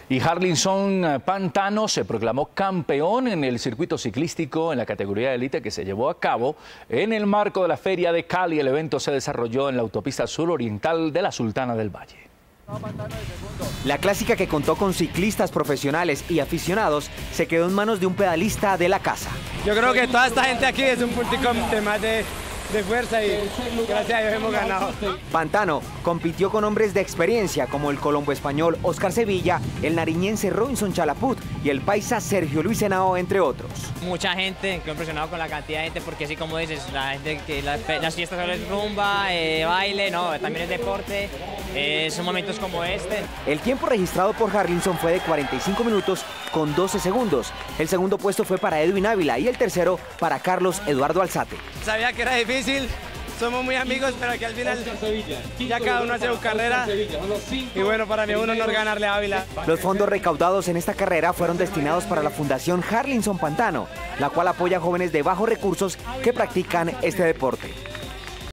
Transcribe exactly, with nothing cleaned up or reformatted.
Y Harlinson Pantano se proclamó campeón en el circuito ciclístico en la categoría de élite que se llevó a cabo en el marco de la Feria de Cali. El evento se desarrolló en la autopista suroriental de la Sultana del Valle. La clásica, que contó con ciclistas profesionales y aficionados, se quedó en manos de un pedalista de la casa. Yo creo que toda esta gente aquí es un puntico de más de, de fuerza y gracias a Dios hemos ganado. Pantano compitió con hombres de experiencia como el colombo español Oscar Sevilla, el nariñense Robinson Chalaput y el paisa Sergio Luis Henao, entre otros. Mucha gente, quedó impresionado con la cantidad de gente, porque así como dices, la gente que la, las fiestas solo es rumba, eh, baile, no, también es deporte, eh, son momentos como este. El tiempo registrado por Harlinson fue de cuarenta y cinco minutos con doce segundos. El segundo puesto fue para Edwin Ávila y el tercero para Carlos Eduardo Alzate. Sabía que era difícil, somos muy amigos, pero que al final ya cada uno hace su carrera y bueno, para mí es un honor ganarle a Ávila. Los fondos recaudados en esta carrera fueron destinados para la Fundación Harlinson Pantano, la cual apoya a jóvenes de bajos recursos que practican este deporte.